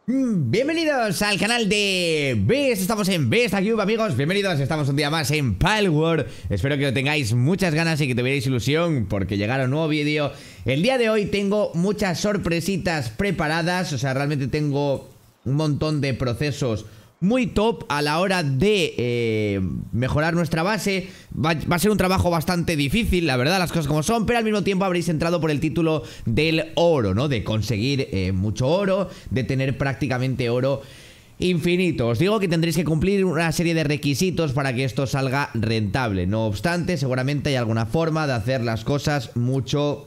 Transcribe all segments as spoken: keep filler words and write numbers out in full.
Bienvenidos al canal de Best, estamos en Best Cube, amigos. Bienvenidos, estamos un día más en Palworld. Espero que lo tengáis muchas ganas y que tuvierais ilusión porque llegará un nuevo vídeo. El día de hoy tengo muchas sorpresitas preparadas. O sea, realmente tengo un montón de procesos muy top a la hora de eh, mejorar nuestra base. va, va a ser un trabajo bastante difícil, la verdad, las cosas como son, pero al mismo tiempo habréis entrado por el título del oro, ¿no? De conseguir eh, mucho oro, de tener prácticamente oro infinito. Os digo que tendréis que cumplir una serie de requisitos para que esto salga rentable. No obstante, seguramente hay alguna forma de hacer las cosas mucho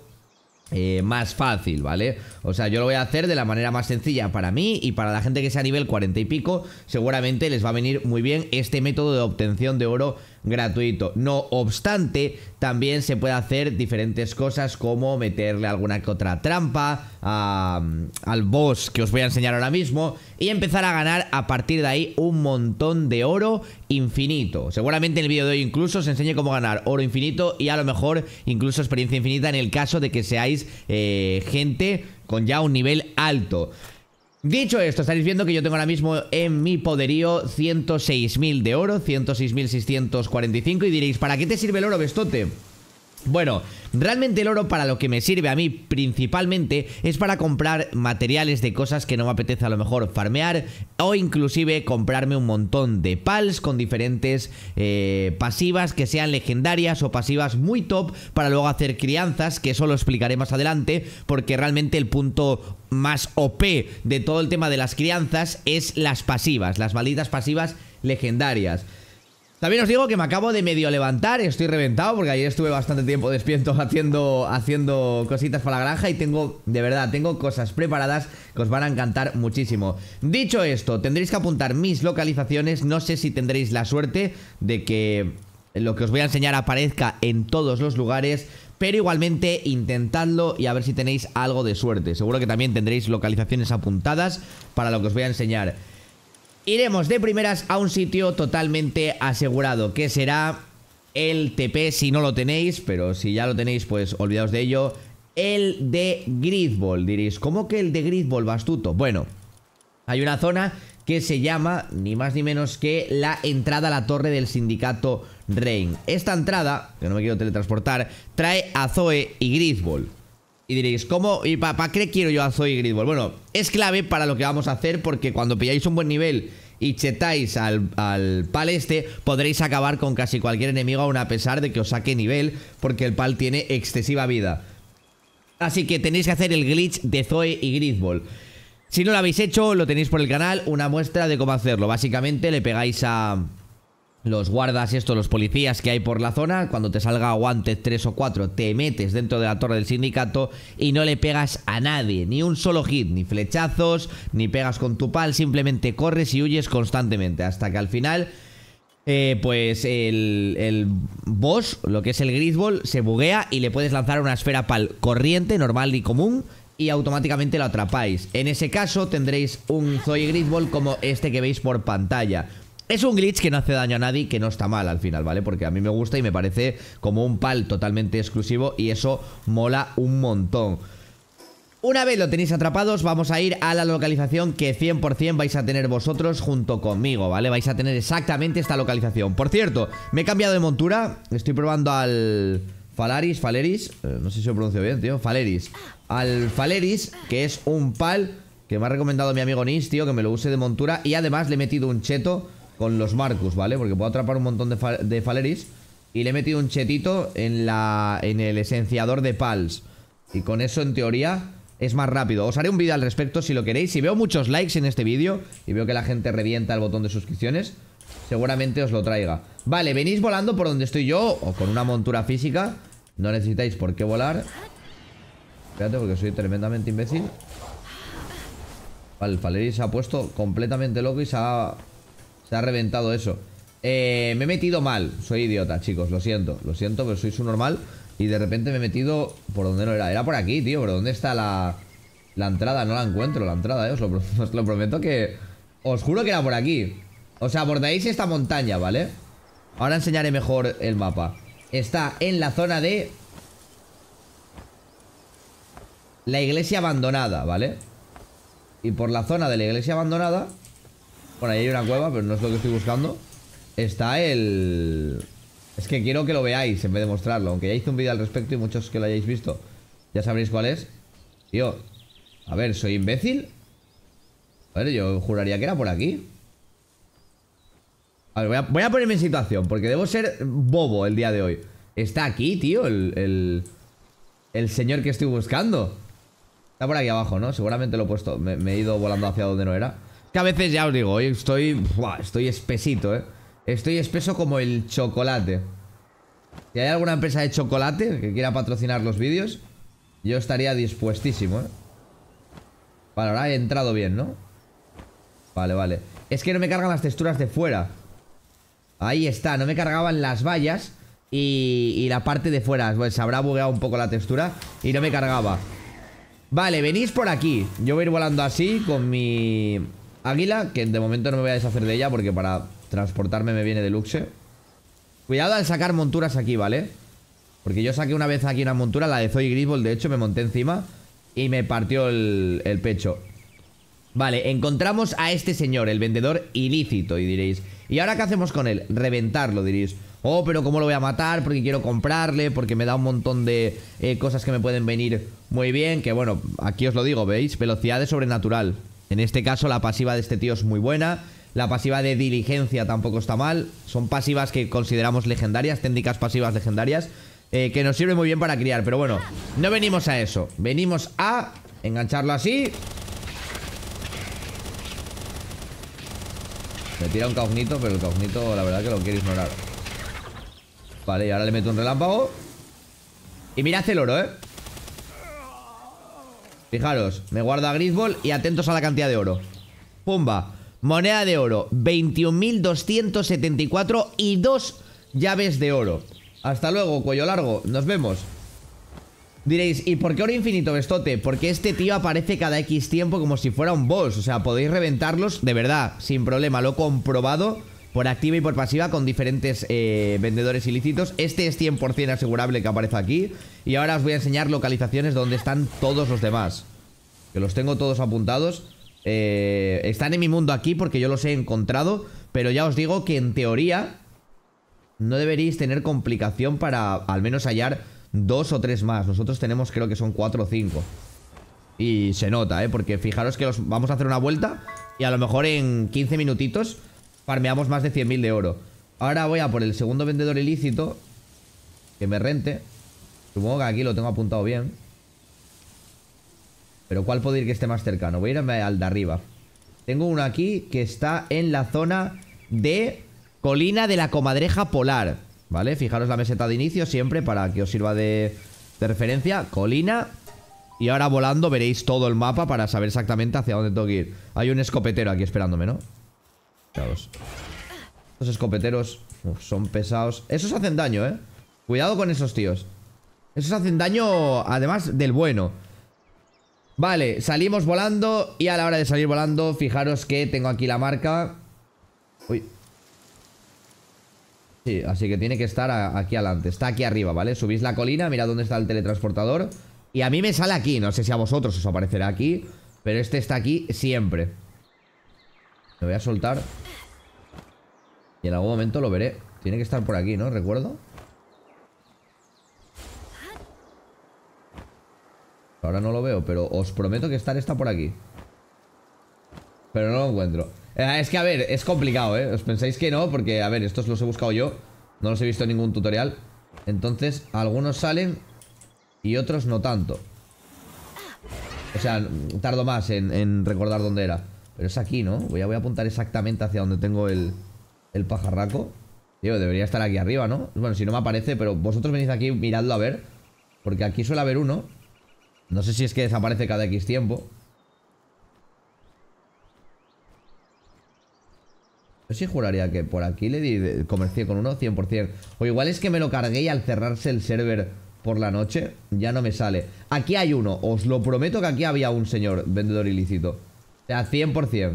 Eh, más fácil, ¿vale? O sea, yo lo voy a hacer de la manera más sencilla para mí y para la gente que sea a nivel cuarenta y pico. Seguramente les va a venir muy bien este método de obtención de oro gratuito. No obstante, también se puede hacer diferentes cosas como meterle alguna que otra trampa a, al boss que os voy a enseñar ahora mismo y empezar a ganar a partir de ahí un montón de oro infinito. Seguramente en el vídeo de hoy incluso os enseñe cómo ganar oro infinito y a lo mejor incluso experiencia infinita en el caso de que seáis eh, gente con ya un nivel alto. Dicho esto, estaréis viendo que yo tengo ahora mismo en mi poderío ciento seis mil de oro, ciento seis mil seiscientos cuarenta y cinco. Y diréis, ¿para qué te sirve el oro, Bestote? Bueno, realmente el oro para lo que me sirve a mí principalmente es para comprar materiales de cosas que no me apetece a lo mejor farmear, o inclusive comprarme un montón de pals con diferentes eh, pasivas que sean legendarias o pasivas muy top para luego hacer crianzas, que eso lo explicaré más adelante, porque realmente el punto más O P de todo el tema de las crianzas es las pasivas, las malditas pasivas legendarias. También os digo que me acabo de medio levantar, estoy reventado porque ayer estuve bastante tiempo despierto haciendo, haciendo cositas para la granja y tengo, de verdad, tengo cosas preparadas que os van a encantar muchísimo. Dicho esto, tendréis que apuntar mis localizaciones, no sé si tendréis la suerte de que lo que os voy a enseñar aparezca en todos los lugares, pero igualmente intentadlo y a ver si tenéis algo de suerte. Seguro que también tendréis localizaciones apuntadas para lo que os voy a enseñar. Iremos de primeras a un sitio totalmente asegurado, que será el T P si no lo tenéis, pero si ya lo tenéis pues olvidaos de ello. El de Greedball. Diréis, ¿cómo que el de Greedball, Bastuto? Bueno, hay una zona que se llama ni más ni menos que la entrada a la torre del sindicato Rain. Esta entrada, que no me quiero teletransportar, trae a Zoe y Greedball. Y diréis, ¿cómo? ¿Y para pa qué quiero yo a Zoe y Greedball? Bueno, es clave para lo que vamos a hacer, porque cuando pilláis un buen nivel y chetáis al, al pal este, podréis acabar con casi cualquier enemigo, aun a pesar de que os saque nivel, porque el pal tiene excesiva vida. Así que tenéis que hacer el glitch de Zoe y Greedball. Si no lo habéis hecho, lo tenéis por el canal, una muestra de cómo hacerlo. Básicamente le pegáis a los guardas, esto, los policías que hay por la zona. Cuando te salga Wanted tres o cuatro, te metes dentro de la torre del sindicato y no le pegas a nadie, ni un solo hit, ni flechazos, ni pegas con tu pal. Simplemente corres y huyes constantemente hasta que al final eh, pues el, el boss, lo que es el Greedball, se buguea y le puedes lanzar una esfera pal corriente, normal y común, y automáticamente lo atrapáis. En ese caso tendréis un Zoe Greedball como este que veis por pantalla. Es un glitch que no hace daño a nadie, que no está mal al final, ¿vale? Porque a mí me gusta y me parece como un pal totalmente exclusivo y eso mola un montón. Una vez lo tenéis atrapados, vamos a ir a la localización que cien por cien vais a tener vosotros junto conmigo, ¿vale? Vais a tener exactamente esta localización. Por cierto, me he cambiado de montura, estoy probando al Falaris, Faleris, eh, no sé si lo pronuncio bien, tío, Faleris. Al Faleris, que es un pal que me ha recomendado mi amigo Nis, tío, que me lo use de montura. Y además le he metido un cheto con los Marcus, ¿vale? Porque puedo atrapar un montón de, fa de Faleris. Y le he metido un chetito en, la, en el esenciador de pals. Y con eso, en teoría, es más rápido. Os haré un vídeo al respecto si lo queréis. Si veo muchos likes en este vídeo y veo que la gente revienta el botón de suscripciones, seguramente os lo traiga. Vale, venís volando por donde estoy yo, o con una montura física. No necesitáis por qué volar. Espérate, porque soy tremendamente imbécil. Vale, el Faleris se ha puesto completamente loco y se ha... Se ha reventado eso. eh, Me he metido mal. Soy idiota, chicos, lo siento. Lo siento, pero soy su normal. Y de repente me he metido por donde no era. Era por aquí, tío, pero ¿dónde está la, la entrada? No la encuentro, la entrada, eh os lo, os lo prometo que... Os juro que era por aquí. O sea, abordáis esta montaña, ¿vale? Ahora enseñaré mejor el mapa. Está en la zona de la iglesia abandonada, ¿vale? Y por la zona de la iglesia abandonada, bueno, ahí hay una cueva, pero no es lo que estoy buscando, está el... Es que quiero que lo veáis en vez de mostrarlo. Aunque ya hice un vídeo al respecto y muchos que lo hayáis visto ya sabréis cuál es. Tío, a ver, ¿soy imbécil? A ver, yo juraría que era por aquí. A ver, voy a, voy a ponerme en situación, porque debo ser bobo el día de hoy. Está aquí, tío, el, el, el señor que estoy buscando. Está por aquí abajo, ¿no? Seguramente lo he puesto. Me, me he ido volando hacia donde no era. Que a veces, ya os digo, hoy estoy... Buah, estoy espesito, ¿eh? Estoy espeso como el chocolate. Si hay alguna empresa de chocolate que quiera patrocinar los vídeos, yo estaría dispuestísimo, ¿eh? Vale, ahora he entrado bien, ¿no? Vale, vale. Es que no me cargan las texturas de fuera. Ahí está, no me cargaban las vallas y, y la parte de fuera. Pues se habrá bugueado un poco la textura y no me cargaba. Vale, venís por aquí. Yo voy a ir volando así con mi águila, que de momento no me voy a deshacer de ella porque para transportarme me viene de luxe. Cuidado al sacar monturas aquí, ¿vale? Porque yo saqué una vez aquí una montura, la de Zoe Griswold, de hecho, me monté encima y me partió el, el pecho. Vale, encontramos a este señor, el vendedor ilícito, y diréis, ¿y ahora qué hacemos con él? Reventarlo, diréis. Oh, pero ¿cómo lo voy a matar? Porque quiero comprarle, porque me da un montón de eh, cosas que me pueden venir muy bien. Que bueno, aquí os lo digo, ¿veis? Velocidad de sobrenatural. En este caso la pasiva de este tío es muy buena. La pasiva de diligencia tampoco está mal. Son pasivas que consideramos legendarias, técnicas pasivas legendarias, eh, que nos sirven muy bien para criar. Pero bueno, no venimos a eso. Venimos a engancharlo así. Me tira un caognito, pero el caognito la verdad que lo quiere ignorar. Vale, y ahora le meto un relámpago. Y mirad el oro, ¿eh? Fijaros, me guardo a Griswold y atentos a la cantidad de oro. Pumba, moneda de oro veintiún mil doscientos setenta y cuatro y dos llaves de oro. Hasta luego, cuello largo, nos vemos. Diréis, ¿y por qué oro infinito, Bestote? Porque este tío aparece cada X tiempo como si fuera un boss. O sea, podéis reventarlos, de verdad, sin problema. Lo he comprobado por activa y por pasiva con diferentes eh, vendedores ilícitos. Este es cien por cien asegurable que aparece aquí. Y ahora os voy a enseñar localizaciones donde están todos los demás, que los tengo todos apuntados. eh, Están en mi mundo aquí porque yo los he encontrado. Pero ya os digo que en teoría no deberíais tener complicación para al menos hallar dos o tres más. Nosotros tenemos, creo que son cuatro o cinco. Y se nota, ¿eh? Porque fijaros que los vamos a hacer una vuelta y a lo mejor en quince minutitos farmeamos más de cien mil de oro. Ahora voy a por el segundo vendedor ilícito que me rente. Supongo que aquí lo tengo apuntado bien. Pero ¿cuál puede ir que esté más cercano? Voy a irme al de arriba. Tengo uno aquí que está en la zona de Colina de la Comadreja Polar, ¿vale? Fijaros la meseta de inicio siempre para que os sirva de, de referencia. Colina. Y ahora volando veréis todo el mapa para saber exactamente hacia dónde tengo que ir. Hay un escopetero aquí esperándome, ¿no? Fijaos. Los escopeteros uf, son pesados. Esos hacen daño, ¿eh? Cuidado con esos tíos. Esos hacen daño además del bueno. Vale, salimos volando. Y a la hora de salir volando, fijaros que tengo aquí la marca. Uy. Sí, así que tiene que estar a, aquí adelante. Está aquí arriba, ¿vale? Subís la colina, mirad dónde está el teletransportador. Y a mí me sale aquí, no sé si a vosotros os aparecerá aquí, pero este está aquí siempre. Me voy a soltar y en algún momento lo veré. Tiene que estar por aquí, ¿no? ¿Recuerdo? Ahora no lo veo, pero os prometo que estar está por aquí. Pero no lo encuentro. eh, Es que, a ver, es complicado, ¿eh? Os pensáis que no, porque, a ver, estos los he buscado yo. No los he visto en ningún tutorial. Entonces, algunos salen y otros no tanto. O sea, tardo más en, en recordar dónde era. Pero es aquí, ¿no? Voy a, voy a apuntar exactamente hacia donde tengo el, el pajarraco. Tío, debería estar aquí arriba, ¿no? Bueno, si no me aparece, pero vosotros venís aquí, miradlo a ver. Porque aquí suele haber uno. No sé si es que desaparece cada X tiempo. Yo sí juraría que por aquí le di, comercié con uno cien por cien. O igual es que me lo cargué y al cerrarse el server por la noche ya no me sale. Aquí hay uno, os lo prometo que aquí había un señor vendedor ilícito. O sea, cien por cien.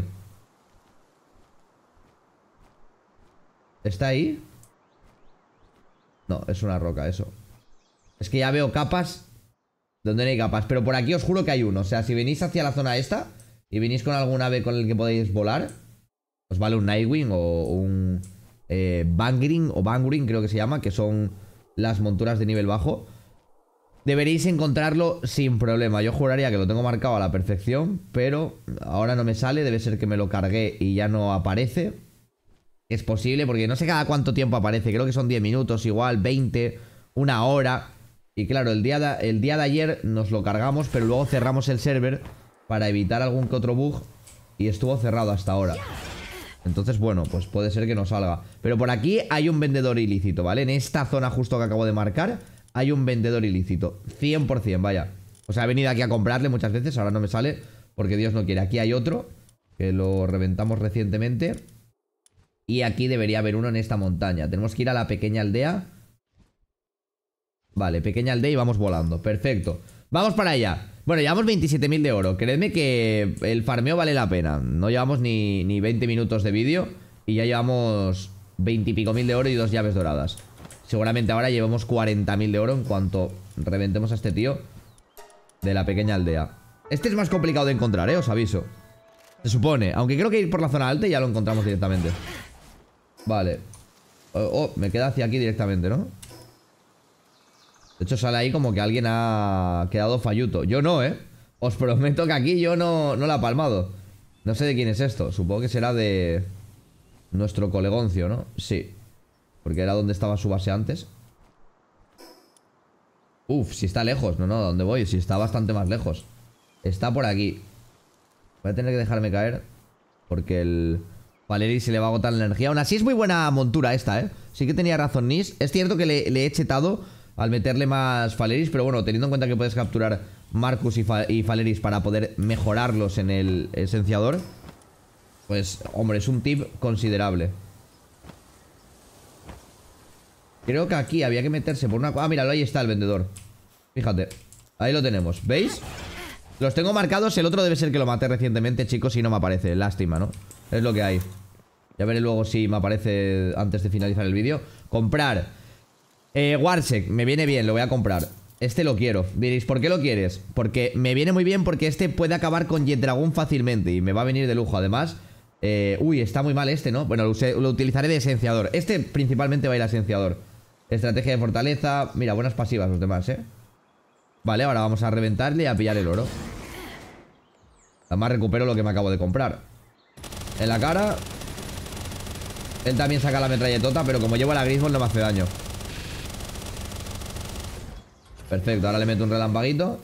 ¿Está ahí? No, es una roca eso. Es que ya veo capas donde no hay capas. Pero por aquí os juro que hay uno. O sea, si venís hacia la zona esta, y venís con algún ave con el que podéis volar, os vale un Nightwing o un eh, Bangring o Bangring creo que se llama, que son las monturas de nivel bajo. Deberéis encontrarlo sin problema. Yo juraría que lo tengo marcado a la perfección, pero ahora no me sale. Debe ser que me lo cargué y ya no aparece. Es posible porque no sé cada cuánto tiempo aparece. Creo que son diez minutos igual, veinte, una hora. Y claro, el día de, el día de ayer nos lo cargamos, pero luego cerramos el server para evitar algún que otro bug y estuvo cerrado hasta ahora. Entonces, bueno, pues puede ser que no salga. Pero por aquí hay un vendedor ilícito, ¿vale? En esta zona justo que acabo de marcar hay un vendedor ilícito, cien por cien, vaya. O sea, he venido aquí a comprarle muchas veces, ahora no me sale porque Dios no quiere. Aquí hay otro que lo reventamos recientemente. Y aquí debería haber uno en esta montaña. Tenemos que ir a la pequeña aldea. Vale, pequeña aldea y vamos volando, perfecto. Vamos para allá. Bueno, llevamos veintisiete mil de oro. Creedme que el farmeo vale la pena. No llevamos ni, ni veinte minutos de vídeo y ya llevamos veinte y pico mil de oro y dos llaves doradas. Seguramente ahora llevamos cuarenta mil de oro en cuanto reventemos a este tío de la pequeña aldea. Este es más complicado de encontrar, eh, os aviso. Se supone, aunque creo que ir por la zona alta y ya lo encontramos directamente. Vale. Oh, oh, me queda hacia aquí directamente, ¿no? De hecho sale ahí como que alguien ha quedado falluto. Yo no, ¿eh? Os prometo que aquí yo no, no la he palmado. No sé de quién es esto. Supongo que será de nuestro colegoncio, ¿no? Sí. Porque era donde estaba su base antes. Uf, si está lejos. No, no, ¿dónde voy? Si está bastante más lejos. Está por aquí. Voy a tener que dejarme caer porque el Valery se le va a agotar la energía. Aún así es muy buena montura esta, ¿eh? Sí que tenía razón Nis. Es cierto que le, le he chetado al meterle más Faleris, pero bueno, teniendo en cuenta que puedes capturar Marcus y, fa y Faleris para poder mejorarlos en el esenciador, pues, hombre, es un tip considerable. Creo que aquí había que meterse por una... Ah, míralo, ahí está el vendedor. Fíjate, ahí lo tenemos, ¿veis? Los tengo marcados, el otro debe ser que lo maté recientemente, chicos, y no me aparece. Lástima, ¿no? Es lo que hay. Ya veré luego si me aparece antes de finalizar el vídeo. Comprar eh, Warsec, me viene bien, lo voy a comprar. Este lo quiero. Diréis, ¿por qué lo quieres? Porque me viene muy bien porque este puede acabar con Jet Dragoon fácilmente y me va a venir de lujo. Además, eh, uy, está muy mal este, ¿no? Bueno, lo, usé, lo utilizaré de esenciador. Este principalmente va a ir a esenciador. Estrategia de fortaleza. Mira, buenas pasivas los demás, ¿eh? Vale, ahora vamos a reventarle y a pillar el oro. Además recupero lo que me acabo de comprar. En la cara. Él también saca la metralletota, pero como llevo la Griswold no me hace daño. Perfecto, ahora le meto un relampaguito.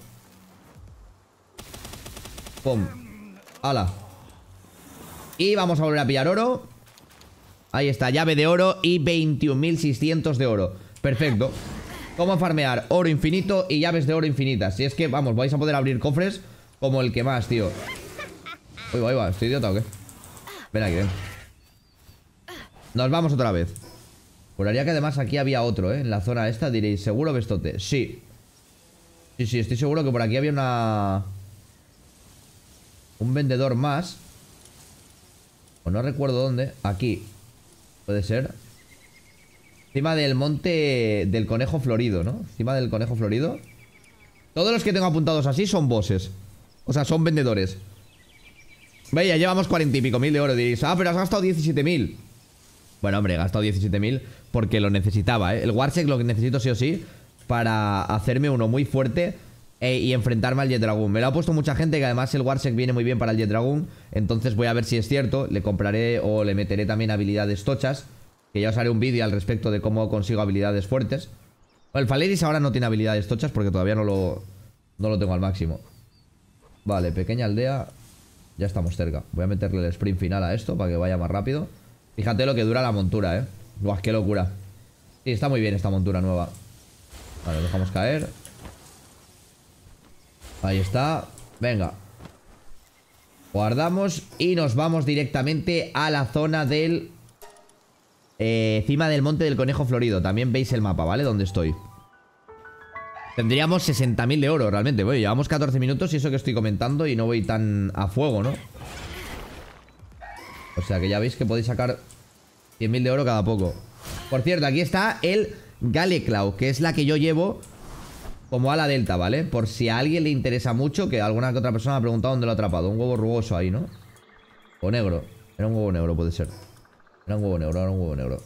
Pum. ¡Hala! Y vamos a volver a pillar oro. Ahí está, llave de oro y veintiún mil seiscientos de oro. Perfecto. ¿Cómo farmear? Oro infinito y llaves de oro infinitas. Si es que, vamos, vais a poder abrir cofres como el que más, tío. Uy, va, uy, va, ¿estoy idiota o qué? Ven aquí, ven. Nos vamos otra vez. Juraría que además aquí había otro, ¿eh? En la zona esta diréis, ¿seguro bestote? Sí. Sí, sí, estoy seguro que por aquí había una... un vendedor más. O no recuerdo dónde. Aquí. Puede ser. Encima del monte del conejo florido, ¿no? Encima del conejo florido. Todos los que tengo apuntados así son bosses. O sea, son vendedores. Ve, ya llevamos cuarenta y pico mil de oro. Diréis, ah, pero has gastado diecisiete mil. Bueno, hombre, he gastado diecisiete mil porque lo necesitaba, ¿eh? El Warsec lo que necesito sí o sí para hacerme uno muy fuerte e y enfrentarme al Jet Dragoon. Me lo ha puesto mucha gente, que además el Warsec viene muy bien para el Jet Dragoon. Entonces voy a ver si es cierto. Le compraré o le meteré también habilidades tochas, que ya os haré un vídeo al respecto de cómo consigo habilidades fuertes. Bueno, el Faleris ahora no tiene habilidades tochas porque todavía no lo, no lo tengo al máximo. Vale, pequeña aldea. Ya estamos cerca. Voy a meterle el sprint final a esto para que vaya más rápido. Fíjate lo que dura la montura, eh. Buah, qué locura. Sí, está muy bien esta montura nueva. Vale, lo dejamos caer. Ahí está. Venga. Guardamos y nos vamos directamente a la zona del... Eh, cima del monte del conejo florido. También veis el mapa, ¿vale? Donde estoy. Tendríamos sesenta mil de oro realmente. Bueno, llevamos catorce minutos y eso que estoy comentando y no voy tan a fuego, ¿no? O sea que ya veis que podéis sacar cien mil de oro cada poco. Por cierto, aquí está el Galeclaw, que es la que yo llevo como ala delta, ¿vale? Por si a alguien le interesa mucho, que alguna que otra persona me ha preguntado dónde lo ha atrapado. Un huevo rugoso ahí, ¿no? O negro. Era un huevo negro, puede ser. Era un huevo negro, era un huevo negro.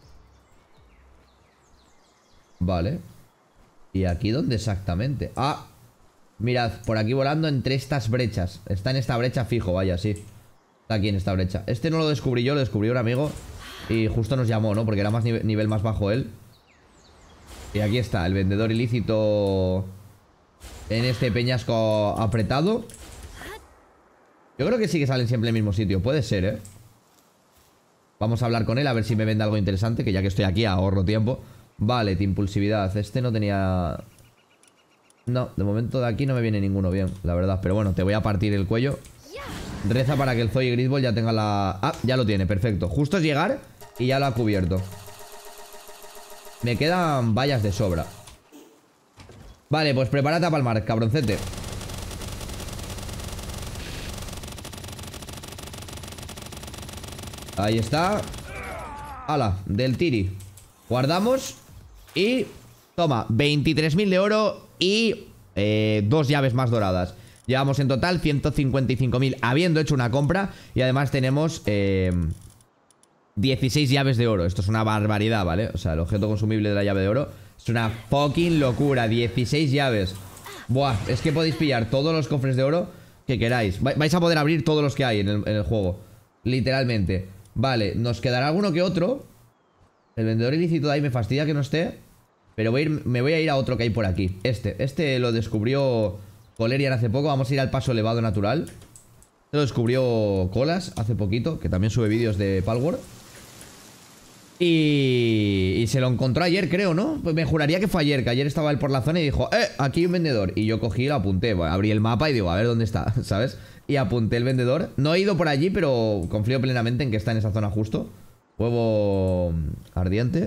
Vale. ¿Y aquí dónde exactamente? Ah, mirad, por aquí volando entre estas brechas. Está en esta brecha fijo, vaya, sí. Está aquí en esta brecha. Este no lo descubrí yo, lo descubrió un amigo. Y justo nos llamó, ¿no? Porque era más nivel, nivel más bajo él. Y aquí está, el vendedor ilícito en este peñasco apretado. Yo creo que sí que salen siempre en el mismo sitio. Puede ser, ¿eh? Vamos a hablar con él a ver si me vende algo interesante, que ya que estoy aquí ahorro tiempo. Vale, de impulsividad. Este no tenía... No, de momento de aquí no me viene ninguno bien, la verdad. Pero bueno, te voy a partir el cuello. Reza para que el Zoe Grisball ya tenga la... Ah, ya lo tiene, perfecto. Justo es llegar y ya lo ha cubierto. Me quedan vallas de sobra. Vale, pues prepárate a palmar, cabroncete. Ahí está. Hala, del tiri. Guardamos. Y... Toma, veintitrés mil de oro y eh, dos llaves más doradas. Llevamos en total ciento cincuenta y cinco mil habiendo hecho una compra. Y además tenemos eh, dieciséis llaves de oro. Esto es una barbaridad, ¿vale? O sea, el objeto consumible de la llave de oro es una fucking locura. dieciséis llaves. Buah, es que podéis pillar todos los cofres de oro que queráis. Vais a poder abrir todos los que hay en el, en el juego. Literalmente. Vale, nos quedará alguno que otro. El vendedor ilícito de ahí me fastidia que no esté. Pero voy a ir, me voy a ir a otro que hay por aquí. Este, este lo descubrió Colerian hace poco. Vamos a ir al paso elevado natural. Este lo descubrió Colas hace poquito, que también sube vídeos de Palworld. Y, y se lo encontró ayer, creo, ¿no? Pues me juraría que fue ayer, que ayer estaba él por la zona y dijo, ¡eh! Aquí hay un vendedor. Y yo cogí y lo apunté. Bueno, abrí el mapa y digo, a ver dónde está, ¿sabes? Y apunté el vendedor. No he ido por allí, pero confío plenamente en que está en esa zona justo. Huevo ardiente.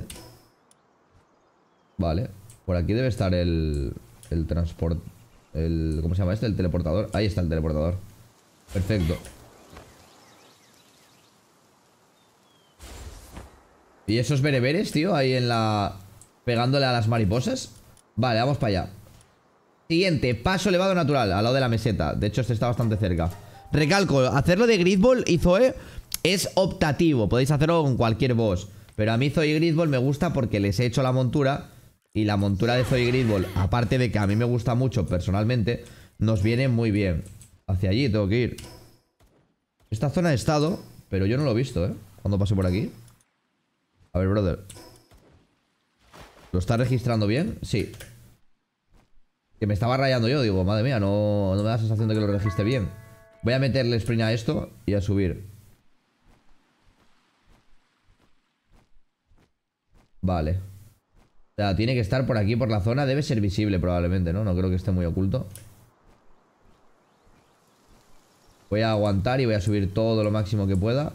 Vale, por aquí debe estar el El transport el ¿Cómo se llama este? El teleportador. Ahí está el teleportador. Perfecto. ¿Y esos bereberes, tío? Ahí en la... Pegándole a las mariposas. Vale, vamos para allá. Siguiente, paso elevado natural al lado de la meseta. De hecho este está bastante cerca. Recalco, hacerlo de Grisball y Zoe es optativo. Podéis hacerlo con cualquier boss. Pero a mí Zoe y Grisball me gusta porque les he hecho la montura. Y la montura de Zoe Grisball, aparte de que a mí me gusta mucho personalmente, nos viene muy bien. Hacia allí tengo que ir. Esta zona he estado, pero yo no lo he visto, ¿eh? Cuando pasé por aquí. A ver, brother. ¿Lo está registrando bien? Sí. Que me estaba rayando yo, digo, madre mía, no, no me da la sensación de que lo registre bien. Voy a meterle sprint a esto y a subir. Vale. O sea, tiene que estar por aquí, por la zona. Debe ser visible probablemente, ¿no? No creo que esté muy oculto. Voy a aguantar y voy a subir todo lo máximo que pueda.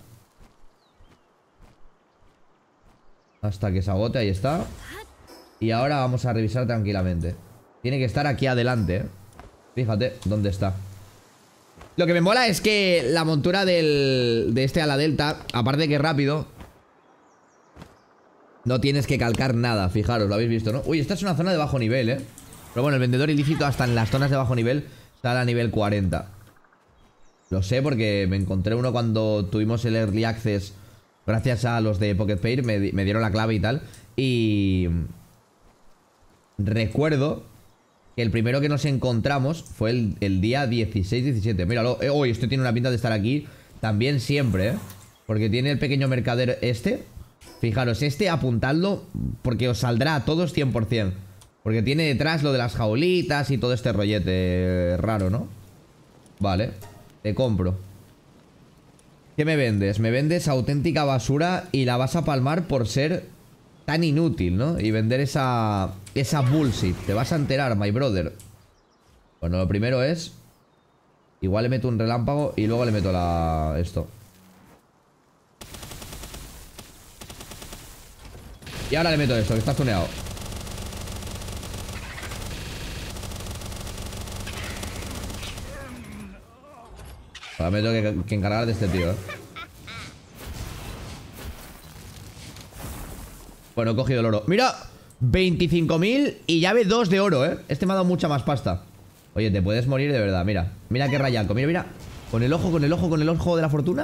Hasta que se agote, ahí está. Y ahora vamos a revisar tranquilamente. Tiene que estar aquí adelante, ¿eh? Fíjate dónde está. Lo que me mola es que la montura del, de este ala delta, aparte de que es rápido, no tienes que calcar nada, fijaros, lo habéis visto, ¿no? Uy, esta es una zona de bajo nivel, ¿eh? Pero bueno, el vendedor ilícito hasta en las zonas de bajo nivel está a nivel cuarenta. Lo sé porque me encontré uno cuando tuvimos el Early Access. Gracias a los de Pocket Pair me, me dieron la clave y tal. Y... recuerdo que el primero que nos encontramos fue el, el día dieciséis diecisiete. Míralo, eh, oh, esto tiene una pinta de estar aquí también siempre, ¿eh? Porque tiene el pequeño mercader este. Fijaros, este apuntadlo porque os saldrá a todos cien por cien. Porque tiene detrás lo de las jaulitas y todo este rollete raro, ¿no? Vale, te compro. ¿Qué me vendes? Me vendes auténtica basura y la vas a palmar por ser tan inútil, ¿no? Y vender esa, esa bullshit. Te vas a enterar, my brother. Bueno, lo primero es... igual le meto un relámpago y luego le meto la... esto. Y ahora le meto esto, que está tuneado. Ahora me tengo que, que encargar de este tío, ¿eh? Bueno, he cogido el oro. ¡Mira! veinticinco mil y llave dos de oro, ¿eh? Este me ha dado mucha más pasta. Oye, te puedes morir de verdad, mira. Mira qué rayaco, mira, mira. Con el ojo, con el ojo, con el ojo de la fortuna.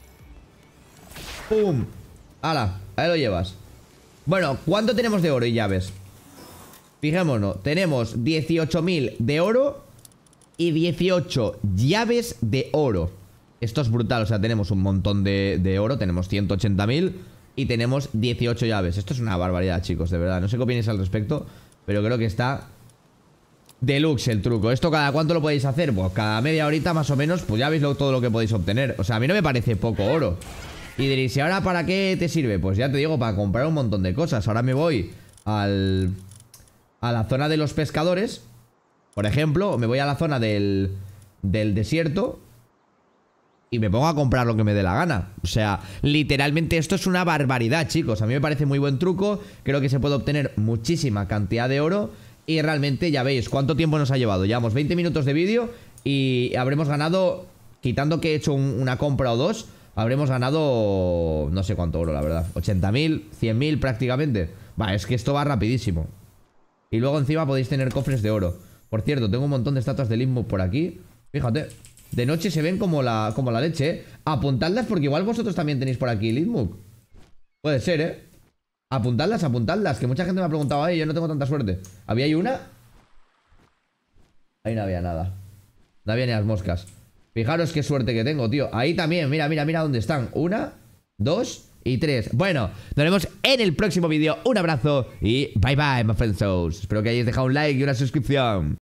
¡Pum! ¡Hala! Ahí lo llevas. Bueno, ¿cuánto tenemos de oro y llaves? Fijémonos, tenemos dieciocho mil de oro y dieciocho llaves de oro. Esto es brutal, o sea, tenemos un montón de, de oro. Tenemos ciento ochenta mil y tenemos dieciocho llaves. Esto es una barbaridad, chicos, de verdad. No sé qué opináis al respecto, pero creo que está deluxe el truco. ¿Esto cada cuánto lo podéis hacer? Pues cada media horita más o menos. Pues ya veis lo, todo lo que podéis obtener. O sea, a mí no me parece poco oro. Y diréis, ¿y ahora para qué te sirve? Pues ya te digo, para comprar un montón de cosas. Ahora me voy al... a la zona de los pescadores, por ejemplo. Me voy a la zona del... del desierto y me pongo a comprar lo que me dé la gana. O sea, literalmente esto es una barbaridad, chicos. A mí me parece muy buen truco. Creo que se puede obtener muchísima cantidad de oro. Y realmente ya veis cuánto tiempo nos ha llevado. Llevamos veinte minutos de vídeo y habremos ganado, quitando que he hecho un, una compra o dos, habremos ganado no sé cuánto oro, la verdad. ochenta mil, cien mil prácticamente. Va, es que esto va rapidísimo. Y luego encima podéis tener cofres de oro. Por cierto, tengo un montón de estatuas de Limbo por aquí. Fíjate, de noche se ven como la, como la leche, ¿eh? Apuntadlas porque igual vosotros también tenéis por aquí Limbo. Puede ser, ¿eh? Apuntadlas, apuntadlas, que mucha gente me ha preguntado, ay, yo no tengo tanta suerte. ¿Había ahí una? Ahí no había nada. No había ni las moscas. Fijaros qué suerte que tengo, tío. Ahí también, mira, mira, mira dónde están. Una, dos y tres. Bueno, nos vemos en el próximo vídeo. Un abrazo y bye bye, my friends. Espero que hayáis dejado un like y una suscripción.